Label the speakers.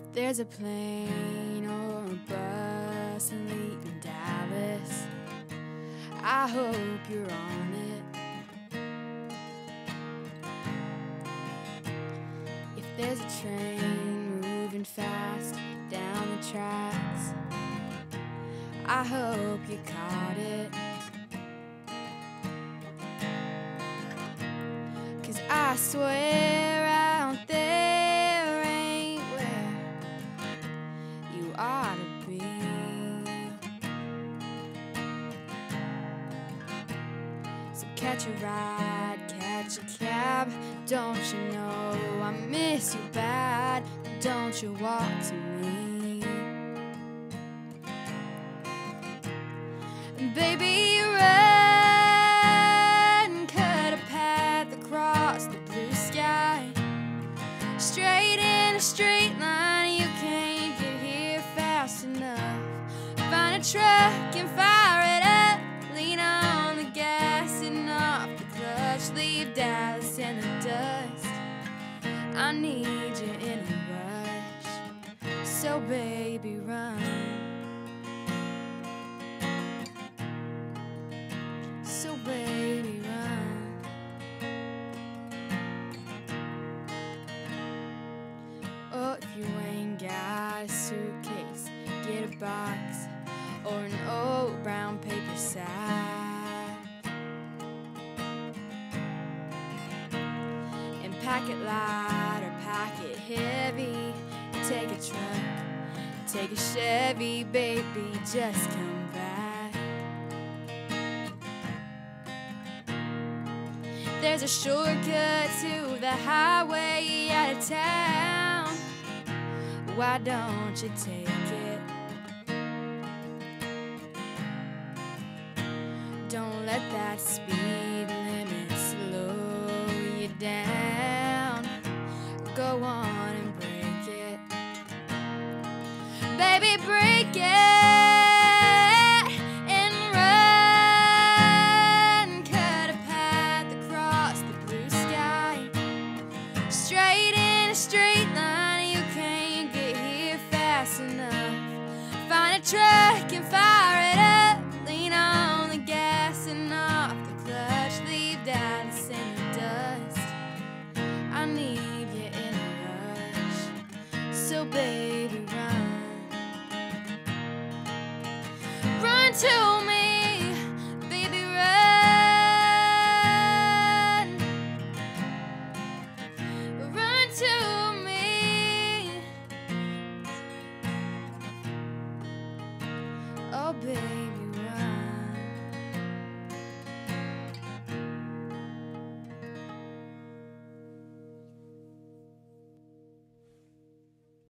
Speaker 1: There's a plane or a bus leaving Dallas. I hope you're on it. If there's a train moving fast down the tracks, I hope you caught it. 'Cause I swear out there ain't where you ought to be. So catch a ride, catch a cab. Don't you know I miss you bad? Don't you walk to me. And baby, run, cut a path across the blue sky. Straight in a straight line, you can't get here fast enough. Find a truck and fire it up. Lean on the gas and off the clutch. Leave Dallas in the dust. I need you in a rush. So baby, run. So baby, run. Oh, if you ain't got a suitcase, get a box or an old brown paper sack and pack it light or pack it heavy. Take a truck, take a Chevy, baby, just come back. There's a shortcut to the highway out of town. Why don't you take it? Don't let that speed limit slow you down. Go on and break it. Baby, break it and run. Cut a path across the blue sky. Straight in a straight line, you can't get here fast enough. Find a truck and fire it up. Lean on the gas and off the clutch. Leave Dallas in the dust. I need you in a rush. So baby, run. Run to me.